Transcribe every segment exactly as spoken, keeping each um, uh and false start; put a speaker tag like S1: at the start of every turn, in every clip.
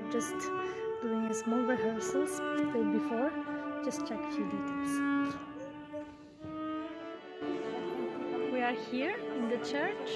S1: we're just doing a small rehearsals the day before. Just check a few details. We are here in the church.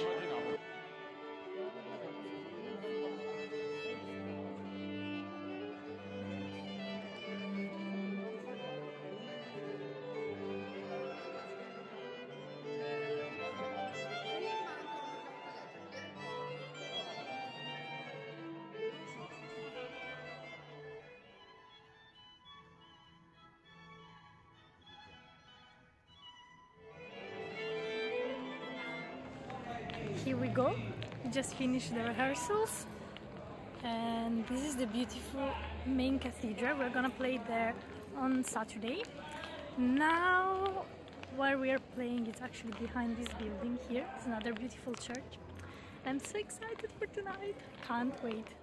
S1: Here we go, we just finished the rehearsals and this is the beautiful main cathedral. We're gonna play there on Saturday. Now where we are playing is actually behind this building here. It's another beautiful church. I'm so excited for tonight, can't wait.